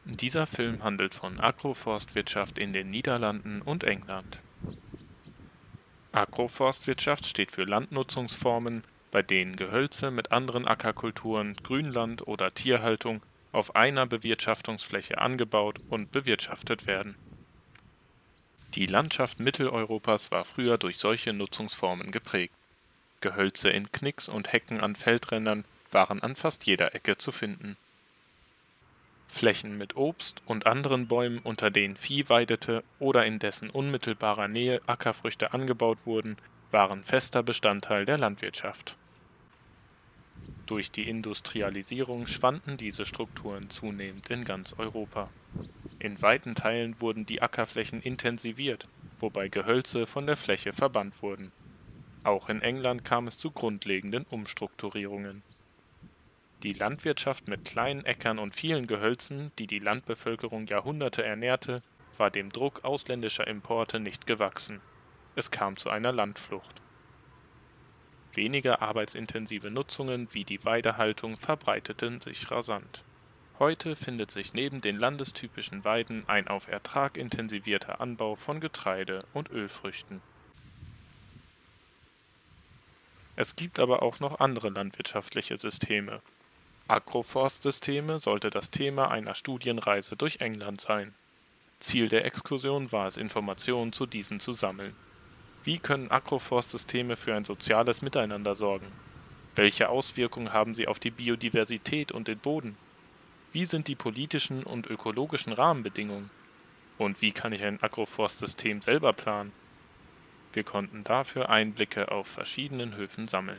Dieser Film handelt von Agroforstwirtschaft in den Niederlanden und England. Agroforstwirtschaft steht für Landnutzungsformen, bei denen Gehölze mit anderen Ackerkulturen, Grünland oder Tierhaltung auf einer Bewirtschaftungsfläche angebaut und bewirtschaftet werden. Die Landschaft Mitteleuropas war früher durch solche Nutzungsformen geprägt. Gehölze in Knicks und Hecken an Feldrändern waren an fast jeder Ecke zu finden. Flächen mit Obst und anderen Bäumen, unter denen Vieh weidete oder in dessen unmittelbarer Nähe Ackerfrüchte angebaut wurden, waren fester Bestandteil der Landwirtschaft. Durch die Industrialisierung schwanden diese Strukturen zunehmend in ganz Europa. In weiten Teilen wurden die Ackerflächen intensiviert, wobei Gehölze von der Fläche verbannt wurden. Auch in England kam es zu grundlegenden Umstrukturierungen. Die Landwirtschaft mit kleinen Äckern und vielen Gehölzen, die die Landbevölkerung Jahrhunderte ernährte, war dem Druck ausländischer Importe nicht gewachsen. Es kam zu einer Landflucht. Weniger arbeitsintensive Nutzungen wie die Weidehaltung verbreiteten sich rasant. Heute findet sich neben den landestypischen Weiden ein auf Ertrag intensivierter Anbau von Getreide und Ölfrüchten. Es gibt aber auch noch andere landwirtschaftliche Systeme. Agroforstsysteme sollte das Thema einer Studienreise durch England sein. Ziel der Exkursion war es, Informationen zu diesen zu sammeln. Wie können Agroforstsysteme für ein soziales Miteinander sorgen? Welche Auswirkungen haben sie auf die Biodiversität und den Boden? Wie sind die politischen und ökologischen Rahmenbedingungen? Und wie kann ich ein Agroforstsystem selber planen? Wir konnten dafür Einblicke auf verschiedenen Höfen sammeln.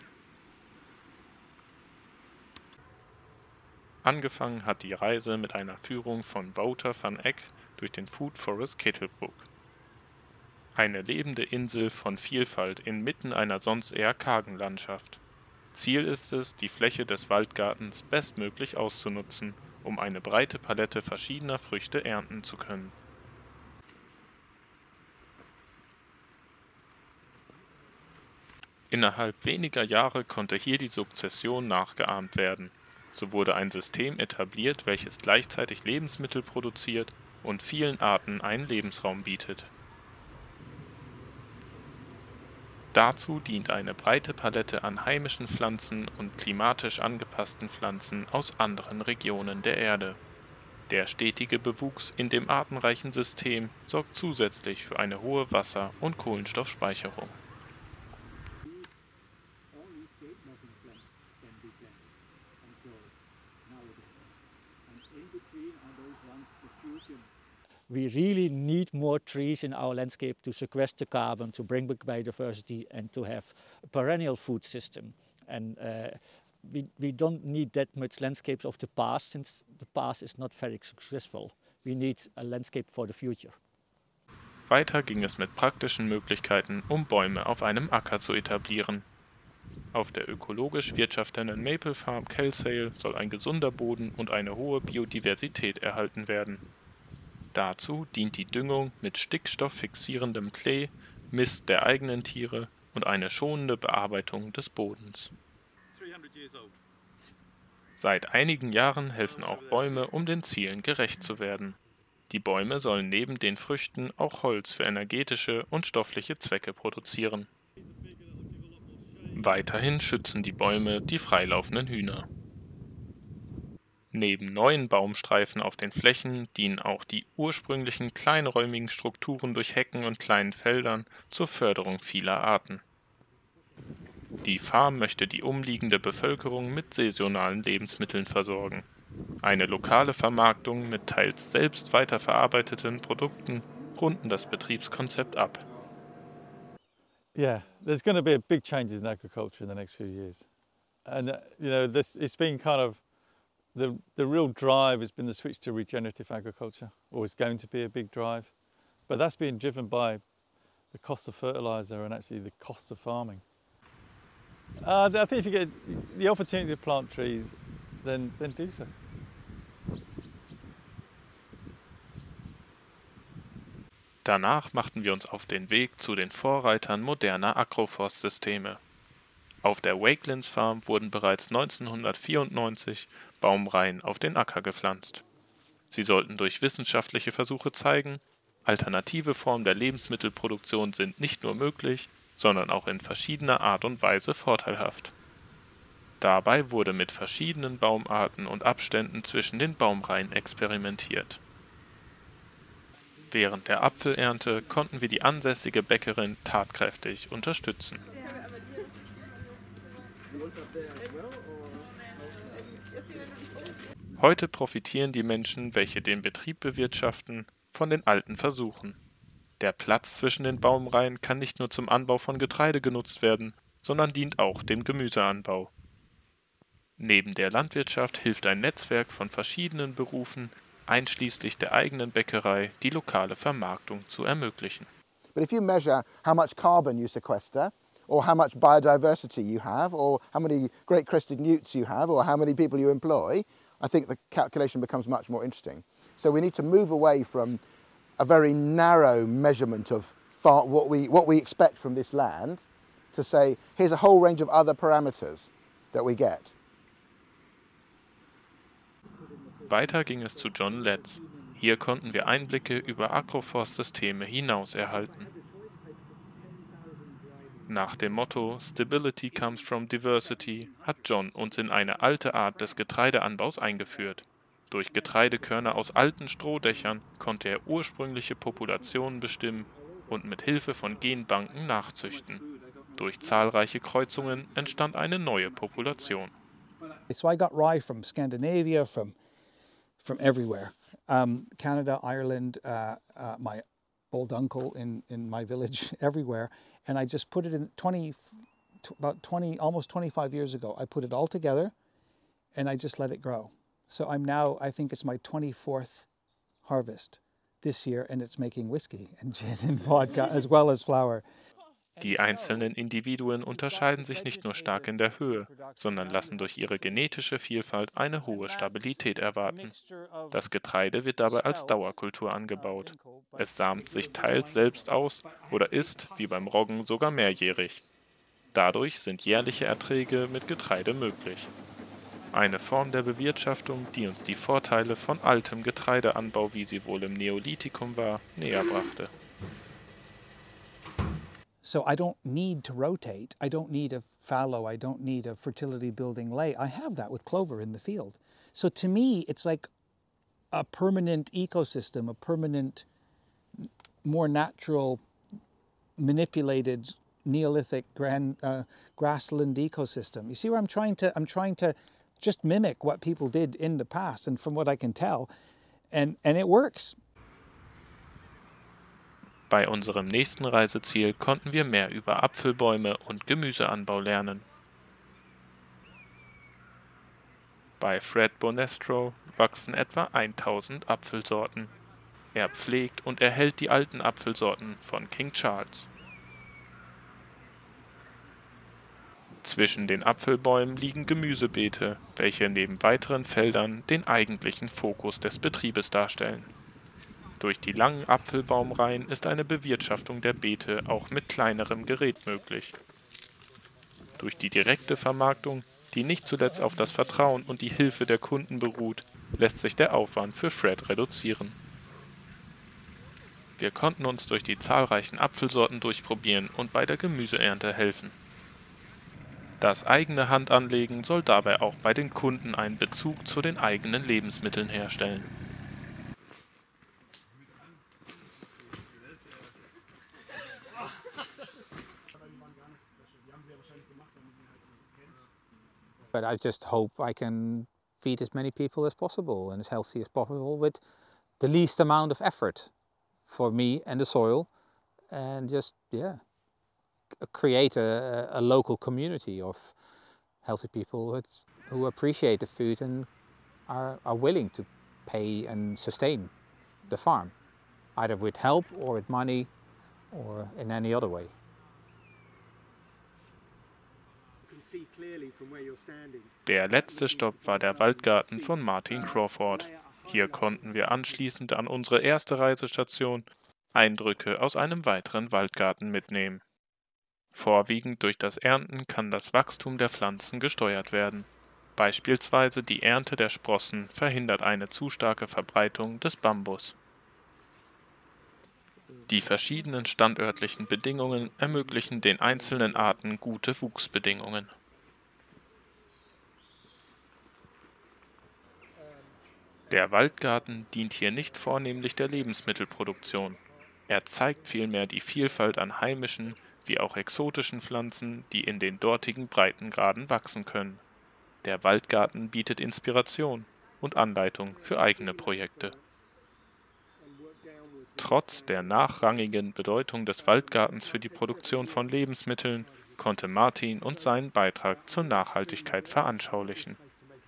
Angefangen hat die Reise mit einer Führung von Wouter van Eck durch den Food Forest Ketelbruk. Eine lebende Insel von Vielfalt inmitten einer sonst eher kargen Landschaft. Ziel ist es, die Fläche des Waldgartens bestmöglich auszunutzen, um eine breite Palette verschiedener Früchte ernten zu können. Innerhalb weniger Jahre konnte hier die Sukzession nachgeahmt werden. So wurde ein System etabliert, welches gleichzeitig Lebensmittel produziert und vielen Arten einen Lebensraum bietet. Dazu dient eine breite Palette an heimischen Pflanzen und klimatisch angepassten Pflanzen aus anderen Regionen der Erde. Der stetige Bewuchs in dem artenreichen System sorgt zusätzlich für eine hohe Wasser- und Kohlenstoffspeicherung. We really need more trees in our landscape to sequester carbon, to bring back biodiversity and to have a perennial food system. And we don't need that much landscapes of the past, since the past is not very successful. We need a landscape for the future. Weiter ging es mit praktischen Möglichkeiten, um Bäume auf einem Acker zu etablieren. Auf der ökologisch wirtschaftenden Maple Farm Kelsale soll ein gesunder Boden und eine hohe Biodiversität erhalten werden. Dazu dient die Düngung mit stickstofffixierendem Klee, Mist der eigenen Tiere und eine schonende Bearbeitung des Bodens. Seit einigen Jahren helfen auch Bäume, um den Zielen gerecht zu werden. Die Bäume sollen neben den Früchten auch Holz für energetische und stoffliche Zwecke produzieren. Weiterhin schützen die Bäume die freilaufenden Hühner. Neben neuen Baumstreifen auf den Flächen dienen auch die ursprünglichen kleinräumigen Strukturen durch Hecken und kleinen Feldern zur Förderung vieler Arten. Die Farm möchte die umliegende Bevölkerung mit saisonalen Lebensmitteln versorgen. Eine lokale Vermarktung mit teils selbst weiterverarbeiteten Produkten runden das Betriebskonzept ab. Yeah, there's going to be a big changes in agriculture in the next few years, and it's been kind of the real drive has been the switch to regenerative agriculture, or is going to be a big drive, but that's being driven by the cost of fertilizer and actually the cost of farming. I think if you get the opportunity to plant trees, then do so. Danach machten wir uns auf den Weg zu den Vorreitern moderner Agroforstsysteme. Auf der Wakelands Farm wurden bereits 1994 Baumreihen auf den Acker gepflanzt. Sie sollten durch wissenschaftliche Versuche zeigen, alternative Formen der Lebensmittelproduktion sind nicht nur möglich, sondern auch in verschiedener Art und Weise vorteilhaft. Dabei wurde mit verschiedenen Baumarten und Abständen zwischen den Baumreihen experimentiert. Während der Apfelernte konnten wir die ansässige Bäckerin tatkräftig unterstützen. Heute profitieren die Menschen, welche den Betrieb bewirtschaften, von den alten Versuchen. Der Platz zwischen den Baumreihen kann nicht nur zum Anbau von Getreide genutzt werden, sondern dient auch dem Gemüseanbau. Neben der Landwirtschaft hilft ein Netzwerk von verschiedenen Berufen, einschließlich der eigenen Bäckerei, die lokale Vermarktung zu ermöglichen. But if you measure how much carbon you sequester, or how much biodiversity you have, or how many great crested newts you have, or how many people you employ, I think the calculation becomes much more interesting. So we need to move away from a very narrow measurement of what we expect from this land to say, here's a whole range of other parameters that we get. Weiter ging es zu John Letts. Hier konnten wir Einblicke über Agroforstsysteme hinaus erhalten. Nach dem Motto Stability comes from diversity hat John uns in eine alte Art des Getreideanbaus eingeführt. Durch Getreidekörner aus alten Strohdächern konnte er ursprüngliche Populationen bestimmen und mit Hilfe von Genbanken nachzüchten. Durch zahlreiche Kreuzungen entstand eine neue Population. So I got rye from Scandinavia, from everywhere. Canada, Ireland, my old uncle in my village, everywhere. And I just put it in almost 25 years ago, I put it all together and I just let it grow. So I'm now, I think it's my 24th harvest this year, and it's making whiskey and gin and vodka as well as flour. Die einzelnen Individuen unterscheiden sich nicht nur stark in der Höhe, sondern lassen durch ihre genetische Vielfalt eine hohe Stabilität erwarten. Das Getreide wird dabei als Dauerkultur angebaut. Es samt sich teils selbst aus oder ist, wie beim Roggen, sogar mehrjährig. Dadurch sind jährliche Erträge mit Getreide möglich. Eine Form der Bewirtschaftung, die uns die Vorteile von altem Getreideanbau, wie sie wohl im Neolithikum war, näher brachte. So I don't need to rotate. I don't need a fallow. I don't need a fertility building lay. I have that with clover in the field. So to me, it's like a permanent ecosystem, a permanent, more natural, manipulated Neolithic grassland ecosystem. You see where I'm trying to just mimic what people did in the past, and from what I can tell, and it works. Bei unserem nächsten Reiseziel konnten wir mehr über Apfelbäume und Gemüseanbau lernen. Bei Fred Bonestro wachsen etwa 1000 Apfelsorten. Er pflegt und erhält die alten Apfelsorten von King Charles. Zwischen den Apfelbäumen liegen Gemüsebeete, welche neben weiteren Feldern den eigentlichen Fokus des Betriebes darstellen. Durch die langen Apfelbaumreihen ist eine Bewirtschaftung der Beete auch mit kleinerem Gerät möglich. Durch die direkte Vermarktung, die nicht zuletzt auf das Vertrauen und die Hilfe der Kunden beruht, lässt sich der Aufwand für Fred reduzieren. Wir konnten uns durch die zahlreichen Apfelsorten durchprobieren und bei der Gemüseernte helfen. Das eigene Handanlegen soll dabei auch bei den Kunden einen Bezug zu den eigenen Lebensmitteln herstellen. But I just hope I can feed as many people as possible and as healthy as possible with the least amount of effort for me and the soil, and just, create a local community of healthy people who appreciate the food and are willing to pay and sustain the farm, either with help or with money or in any other way. Der letzte Stopp war der Waldgarten von Martin Crawford. Hier konnten wir anschließend an unsere erste Reisestation Eindrücke aus einem weiteren Waldgarten mitnehmen. Vorwiegend durch das Ernten kann das Wachstum der Pflanzen gesteuert werden. Beispielsweise die Ernte der Sprossen verhindert eine zu starke Verbreitung des Bambus. Die verschiedenen standörtlichen Bedingungen ermöglichen den einzelnen Arten gute Wuchsbedingungen. Der Waldgarten dient hier nicht vornehmlich der Lebensmittelproduktion. Er zeigt vielmehr die Vielfalt an heimischen wie auch exotischen Pflanzen, die in den dortigen Breitengraden wachsen können. Der Waldgarten bietet Inspiration und Anleitung für eigene Projekte. Trotz der nachrangigen Bedeutung des Waldgartens für die Produktion von Lebensmitteln konnte Martin uns seinen Beitrag zur Nachhaltigkeit veranschaulichen.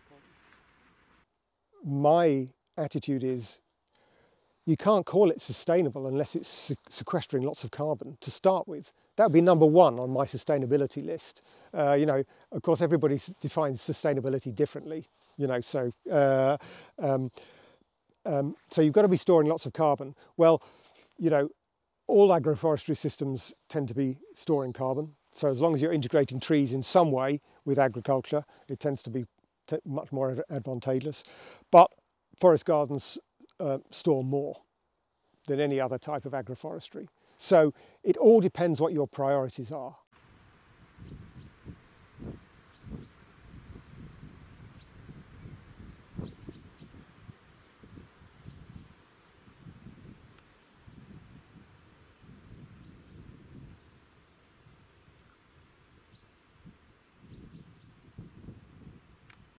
My attitude is you can't call it sustainable unless it's sequestering lots of carbon to start with. That would be number one on my sustainability list. Of course, everybody defines sustainability differently. So you've got to be storing lots of carbon. Well, all agroforestry systems tend to be storing carbon. So as long as you're integrating trees in some way with agriculture, it tends to be much more advantageous. But forest gardens store more than any other type of agroforestry. So it all depends what your priorities are.